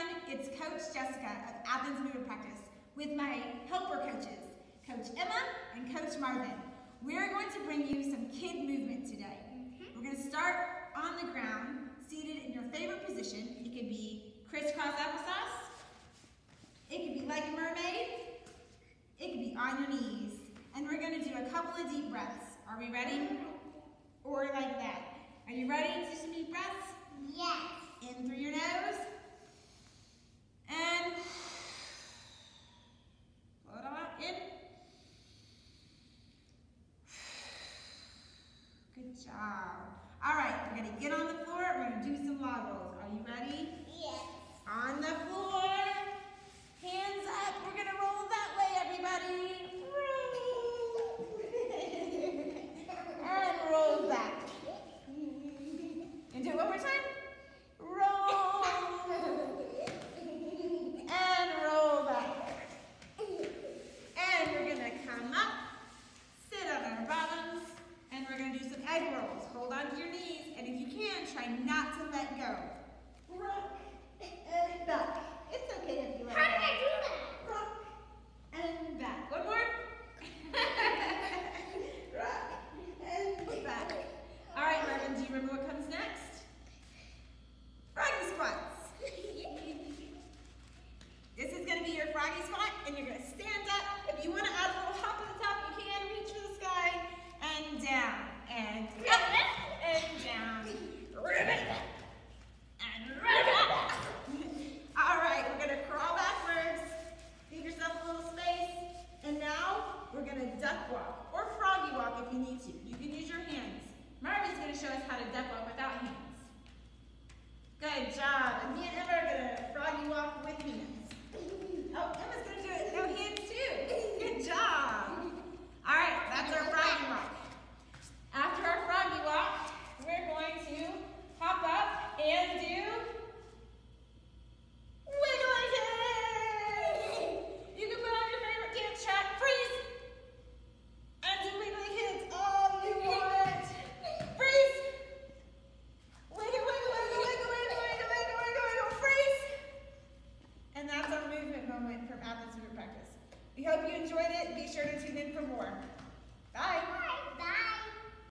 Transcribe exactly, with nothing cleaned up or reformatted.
everyone, it's Coach Jessica of Athens Movement Practice with my helper coaches, Coach Emma and Coach Marvin. We're going to bring you some kid movement today. Mm-hmm. We're going to start on the ground, seated in your favorite position. It could be crisscross applesauce. It could be like a mermaid. It could be on your knees. And we're going to do a couple of deep breaths. Are we ready? Or like that. Are you ready to do some deep breaths? Yes. In through your nose. And blow it all out. In. Good job. All right, we're going to get on the floor. We're going to do some log rolls. Are you ready? Yes. On the floor. Hands up. We're going to roll that way, everybody. And roll back. And do it one more time. Roll. And roll back. And we're going to come up, sit on our bottoms, and we're going to do some egg rolls. Hold on to your knees, and if you can, try not to let go. Rock and back. It's okay if you let go. How did I do that? Rock and back. One more. Rock and back. All right, Marvin, do you remember what comes next? Froggy squats. This is going to be your froggy squat, and you're going to stand up. If you want to add a little hop at the top, you can. Reach for the sky, and down, and up, and down. Ribbit, and ribbit. All right, we're going to crawl backwards. Give yourself a little space. And now we're going to duck walk, or froggy walk if you need to. You can use your hands. Marvin's going to show us how to duck walk without hands. Good job. And me and Emma are going to froggy walk with hands. Oh, Emma's going to